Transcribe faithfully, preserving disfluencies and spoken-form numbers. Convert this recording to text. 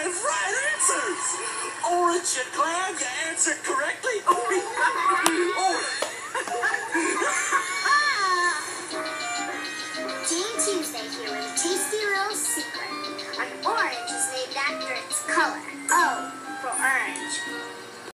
five right answers. Aren't you glad you answered correctly? Oh. Team Tuesday here with a tasty little secret. An orange is named after its color.